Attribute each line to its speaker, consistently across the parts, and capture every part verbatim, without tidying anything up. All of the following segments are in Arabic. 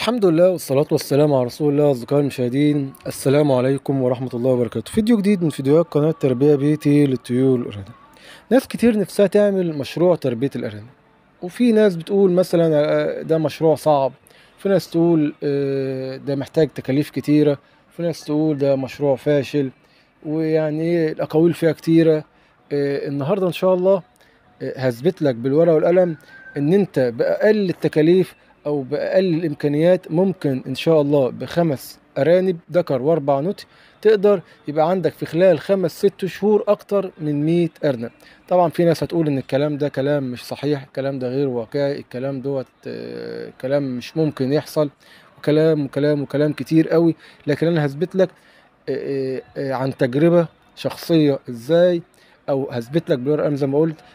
Speaker 1: الحمد لله والصلاة والسلام على رسول الله. أصدقائي المشاهدين، السلام عليكم ورحمة الله وبركاته. فيديو جديد من فيديوهات قناة تربية بيتي للطيور والأرانب. ناس كتير نفسها تعمل مشروع تربية الأرانب، وفي ناس بتقول مثلا آه، ده مشروع صعب، في ناس تقول آه، ده محتاج تكاليف كتيرة، في ناس تقول ده مشروع فاشل، ويعني ايه الأقاويل فيها كتيرة. آه، النهاردة إن شاء الله هثبت لك بالورقة والقلم ان انت باقل التكاليف او باقل الامكانيات ممكن ان شاء الله بخمس ارانب ذكر واربع نوت تقدر يبقى عندك في خلال خمس ست شهور اكتر من مية ارنب. طبعا في ناس هتقول ان الكلام ده كلام مش صحيح، الكلام ده غير واقعي، الكلام دوت آه، كلام مش ممكن يحصل، وكلام وكلام وكلام كتير قوي. لكن انا هثبت لك آه، آه، عن تجربة شخصية ازاي، او هثبت لك بالورقه زي ما قلت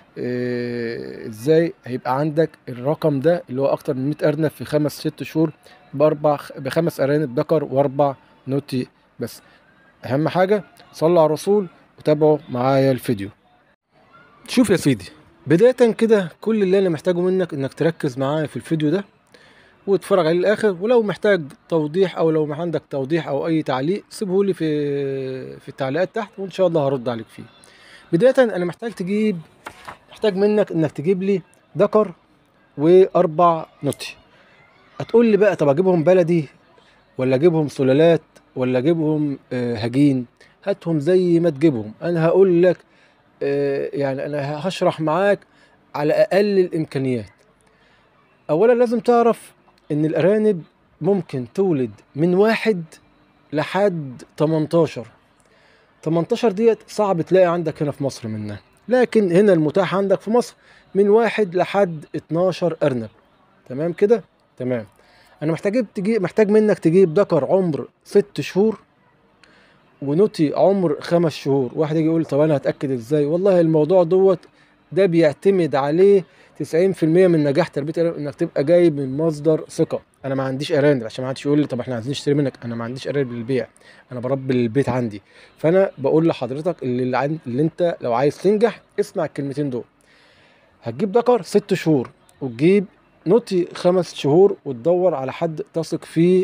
Speaker 1: آه، ازاي هيبقى عندك الرقم ده اللي هو اكتر من مية ارنب في خمس ست شهور باربع بخمس ارانب ذكر واربع نوتي بس. اهم حاجه صلوا على الرسول وتابعوا معايا الفيديو. شوف يا سيدي، بدايه كده كل اللي انا محتاجه منك انك تركز معايا في الفيديو ده واتفرج عليه للاخر، ولو محتاج توضيح او لو ما عندك توضيح او اي تعليق سيبهولي في في التعليقات تحت وان شاء الله هرد عليك فيه. بدايه انا محتاج تجيب محتاج منك انك تجيب لي ذكر واربع نوتي. هتقول لي بقى طب اجيبهم بلدي ولا اجيبهم سلالات ولا اجيبهم آه، هجين؟ هاتهم زي ما تجيبهم، انا هقول لك آه، يعني انا هشرح معاك على اقل الامكانيات. اولا لازم تعرف ان الارانب ممكن تولد من واحد لحد تمنتاشر. تمنتاشر ديت صعب تلاقي عندك هنا في مصر منها، لكن هنا المتاح عندك في مصر من واحد لحد اتناشر ارنب. تمام كده؟ تمام. انا محتاج تجيب محتاج منك تجيب ذكر عمر ست شهور ونوتي عمر خمس شهور. واحد يجي يقول طب انا هتاكد ازاي؟ والله الموضوع دوت ده بيعتمد عليه تسعين في المية من نجاح تربيه الارانب، انك تبقى جايب من مصدر ثقه. انا ما عنديش ارانب، عشان ما حدش يقول لي طب احنا عايزين نشتري منك، انا ما عنديش ارانب للبيع، انا بربي للبيت عندي. فانا بقول لحضرتك اللي, اللي, عند... اللي انت لو عايز تنجح اسمع الكلمتين دول. هتجيب ذكر ست شهور وتجيب نوتي خمس شهور وتدور على حد تثق فيه،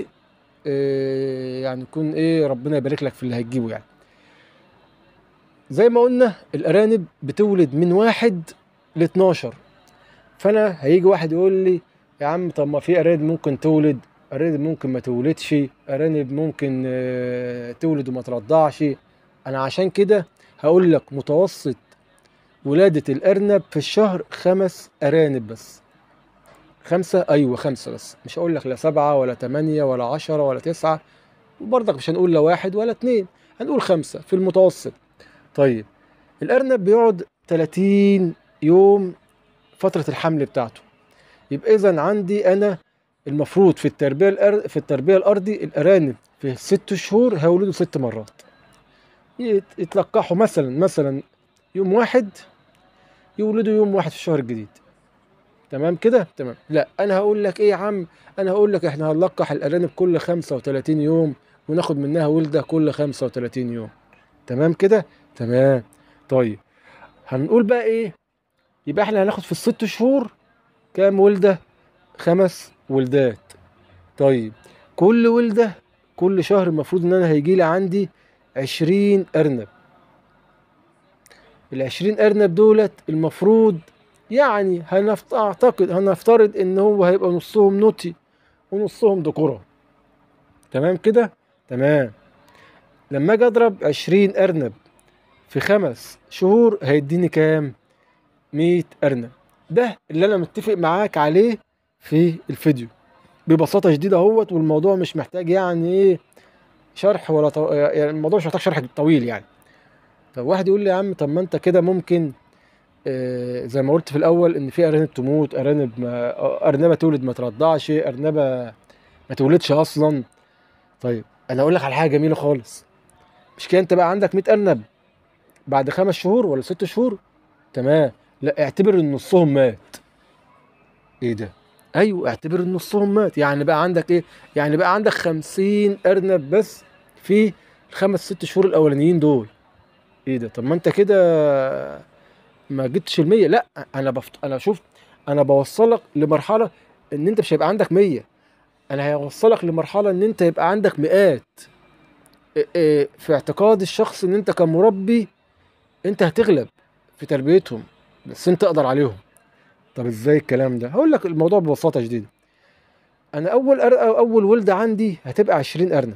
Speaker 1: إيه يعني يكون ايه ربنا يبارك لك في اللي هتجيبه. يعني زي ما قلنا الارانب بتولد من واحد ل اتناشر. فانا هيجي واحد يقول لي يا عم طب ما في ارانب ممكن تولد، ارانب ممكن ما تولدش، ارانب ممكن آه، تولد وما ترضعش. انا عشان كده هقول لك متوسط ولادة الارنب في الشهر خمس ارانب بس. خمسة، ايوه خمسة بس، مش هقول لك لا سبعة ولا تمانية ولا عشرة ولا تسعة، وبرضك مش هنقول لا واحد ولا اتنين، هنقول خمسة في المتوسط. طيب الارنب بيقعد تلاتين يوم فترة الحمل بتاعته. يبقى اذا عندي انا المفروض في التربية الأر... في التربية الارضي الارانب في ست شهور هيولدوا ست مرات. يت- يتلقحوا مثلا مثلا يوم واحد، يولدوا يوم واحد في الشهر الجديد. تمام كده؟ تمام. لا انا هقول لك ايه يا عم، انا هقول لك احنا هنلقح الارانب كل خمسة وتلاتين يوم وناخد منها ولده كل خمسة وتلاتين يوم. تمام كده؟ تمام. طيب هنقول بقى ايه؟ يبقى احنا هناخد في الست شهور كام ولده؟ خمس ولدات. طيب كل ولده كل شهر المفروض ان انا هيجي لي عندي عشرين ارنب. العشرين ارنب دولت المفروض يعني هنفت... اعتقد هنفترض ان هو هيبقى نصهم نوتي ونصهم ذكورة. تمام كده؟ تمام. لما اجي اضرب عشرين ارنب في خمس شهور هيديني كام؟ مية ارنب. ده اللي انا متفق معاك عليه في الفيديو ببساطة شديدة اهوت، والموضوع مش محتاج يعني ايه شرح ولا طو... يعني الموضوع مش محتاج شرح طويل يعني. طب واحد يقول لي يا عم طب ما انت كده ممكن آه زي ما قلت في الاول ان في ارانب تموت، ارانب ما ارنبه تولد ما ترضعش، ارنبه ما تولدش اصلا. طيب انا اقول لك على حاجه جميله خالص. مش كده انت بقى عندك مية ارنب بعد خمس شهور ولا ست شهور؟ تمام. لا اعتبر ان نصهم مات. ايه ده؟ ايوه اعتبر ان نصهم مات، يعني بقى عندك ايه؟ يعني بقى عندك خمسين ارنب بس في الخمس ست شهور الاولانيين دول. ايه ده؟ طب ما انت كده ما جبتش المية. لا انا بفت... انا شفت، انا بوصلك لمرحله ان انت مش هيبقى عندك مية، انا هيوصلك لمرحله ان انت يبقى عندك مئات. إيه إيه، في اعتقاد الشخص ان انت كمربي انت هتغلب في تربيتهم، بس انت تقدر عليهم. طب ازاي الكلام ده؟ هقول لك الموضوع ببساطه شديده. انا اول أر... اول ولده عندي هتبقى عشرين ارنب.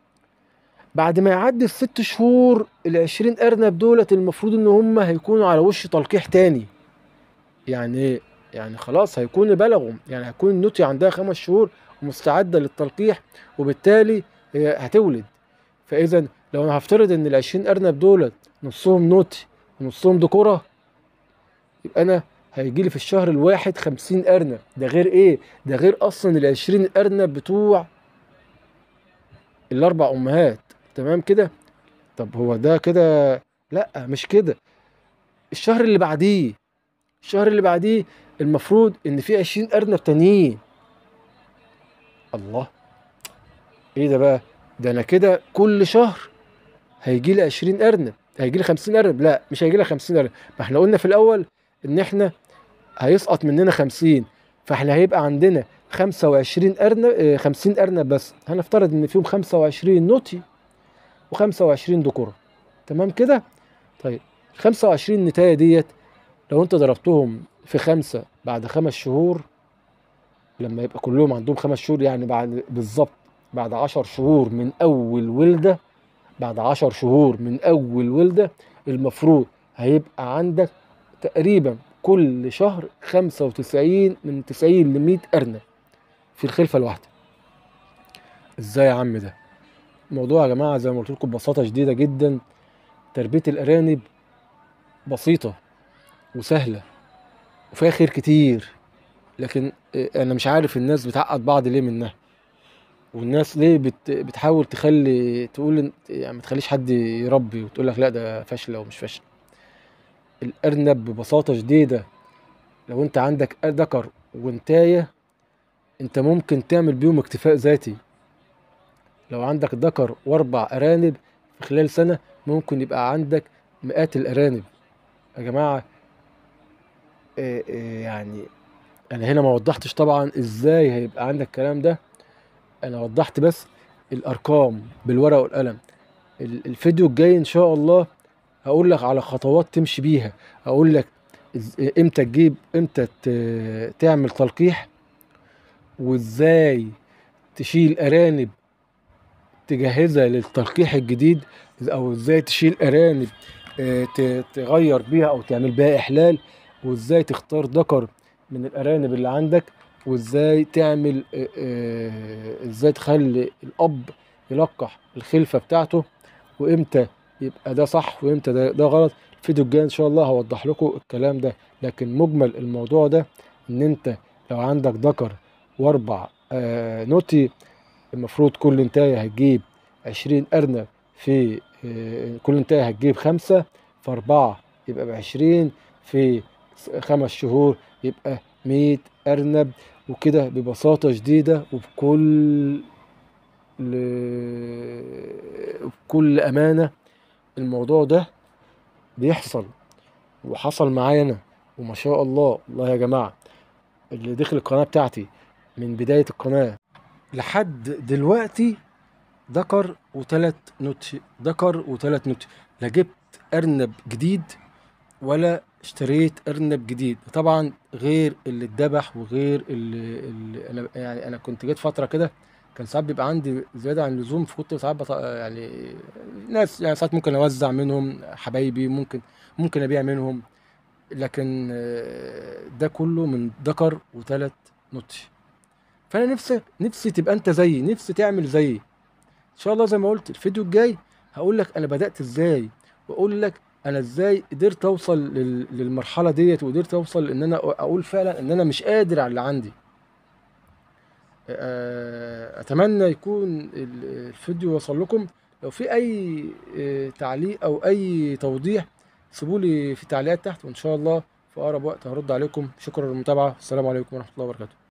Speaker 1: بعد ما يعدي الست شهور ال عشرين ارنب دولت المفروض ان هم هيكونوا على وش تلقيح تاني. يعني ايه؟ يعني خلاص هيكونوا بلغوا، يعني هيكون النوتي عندها خمس شهور ومستعده للتلقيح، وبالتالي هي هتولد. فاذا لو انا هفترض ان ال عشرين ارنب دولت نصهم نوتي ونصهم ذكوره، يبقى انا هيجي لي في الشهر الواحد خمسين ارنب. ده غير ايه؟ ده غير اصلا ال عشرين ارنب بتوع الاربع امهات. تمام كده؟ طب هو ده كده؟ لا مش كده. الشهر اللي بعديه الشهر اللي بعديه المفروض ان في عشرين ارنب تانيين. الله، ايه ده بقى؟ ده انا كده كل شهر هيجي لي عشرين ارنب، هيجي لي خمسين ارنب. لا مش هيجي لي خمسين ارنب، ما احنا قلنا في الاول ان احنا هيسقط مننا خمسين، فاحنا هيبقى عندنا خمسة وعشرين ارنب. آه، خمسين ارنب بس. هنفترض ان فيهم خمسة وعشرين نوتي وخمسة وعشرين ذكوره. تمام كده؟ طيب خمسة وعشرين نتايه ديت لو انت ضربتهم في خمسة بعد خمس شهور، لما يبقى كلهم عندهم خمس شهور، يعني بعد بالظبط بعد عشر شهور من اول ولده، بعد عشر شهور من اول ولده المفروض هيبقى عندك تقريبا كل شهر خمسة وتسعين، من تسعين ل مية ارنب في الخلفه الواحده. ازاي يا عم ده؟ الموضوع يا جماعه زي ما قلت لكم ببساطه شديده جدا. تربيه الارانب بسيطه وسهله وفيها خير كتير، لكن آه، انا مش عارف الناس بتعقد بعض ليه منها. والناس ليه بت بتحاول تخلي تقول إن- يعني ما تخليش حد يربي، وتقول لك لا ده فاشله ومش فاشله. الارنب ببساطه شديده لو انت عندك ذكر وانتايه، انت ممكن تعمل بيهم اكتفاء ذاتي. لو عندك ذكر واربع ارانب في خلال سنه ممكن يبقى عندك مئات الارانب. يا جماعه، آه، آه، يعني انا هنا ما وضحتش طبعا ازاي هيبقى عندك الكلام ده. انا وضحت بس الارقام بالورقه والقلم. ال- الفيديو الجاي ان شاء الله هقول لك على خطوات تمشي بيها. هقول لك إز- امتى تجيب، امتى ت- تعمل تلقيح، وازاي تشيل ارانب تجهزها للتلقيح الجديد، او ازاي تشيل ارانب آه، ت- تغير بيها او تعمل بيها احلال، وازاي تختار ذكر من الارانب اللي عندك، وازاي تعمل آه، آه، ازاي تخلي الاب يلقح الخلفة بتاعته، وامتى يبقى ده صح وامتى ده, ده غلط. الفيديو الجاي ان شاء الله هوضح لكم الكلام ده. لكن مجمل الموضوع ده ان انت لو عندك ذكر واربع آه نوتي، المفروض كل انتايه هتجيب عشرين ارنب. في آه كل انتايه هتجيب خمسة، في اربعة يبقى بعشرين، في خمس شهور يبقى مية ارنب. وكده ببساطة شديدة وبكل بكل أمانة الموضوع ده بيحصل، وحصل معايا أنا. وما شاء الله، والله يا جماعة اللي دخل القناة بتاعتي من بداية القناة لحد دلوقتي ذكر وتلات نوتي، ذكر وتلات نوتي. لا جبت أرنب جديد ولا اشتريت أرنب جديد، طبعا غير اللي اتذبح وغير اللي, اللي أنا يعني أنا كنت جيت فترة كده كان ساعات بيبقى عندي زيادة عن اللزوم، فكنت ساعات بط... يعني ناس، يعني ساعات ممكن أوزع منهم حبايبي، ممكن ممكن أبيع منهم. لكن آه، ده كله من ذكر وتلات نوتي. فأنا نفسي نفسي تبقى أنت زيي، نفسي تعمل زيي. ان شاء الله زي ما قلت الفيديو الجاي هقول لك انا بدأت ازاي، واقول لك انا ازاي قدرت اوصل لل- للمرحلة ديت، وقدرت اوصل ان انا اقول فعلا ان انا مش قادر على اللي عندي. آه، اتمنى يكون ال- الفيديو وصل لكم. لو في اي آه، تعليق او اي توضيح سيبولي في التعليقات تحت، وان شاء الله في اقرب وقت هرد عليكم. شكرا للمتابعة، السلام عليكم ورحمة الله وبركاته.